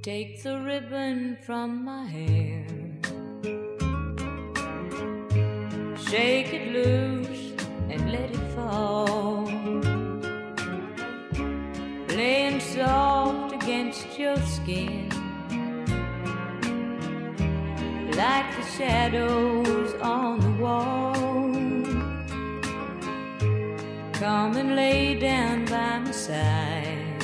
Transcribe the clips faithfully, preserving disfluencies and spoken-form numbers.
Take the ribbon from my hair, shake it loose and let it fall, laying soft against your skin, like the shadows on the wall. Come and lay down by my side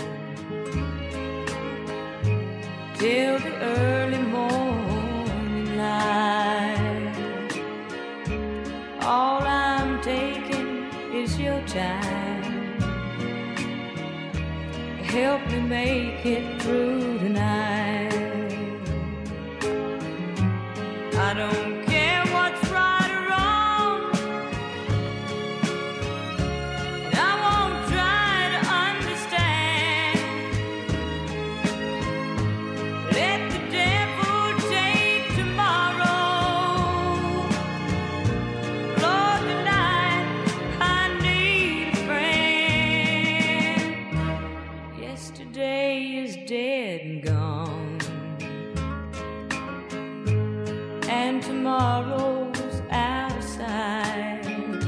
till the early morning light. All I'm taking is your time. Help me make it through tonight. I don't care what's right or wrong, and I won't try to understand. Let the devil take tomorrow. Lord, tonight I need a friend. Yesterday is dead and gone, and tomorrow's out of sight,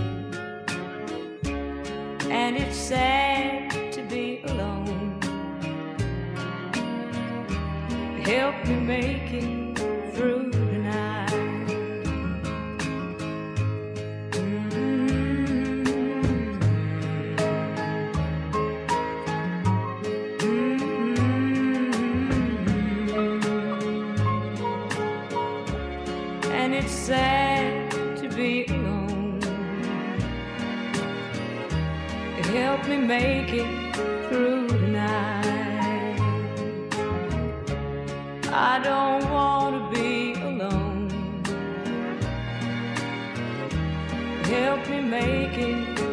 and it's sad to be alone. Help me make it through tonight. Mm-hmm. Mm-hmm. And it's sad to be alone. Help me make it through tonight. I don't want to be alone. Help me make it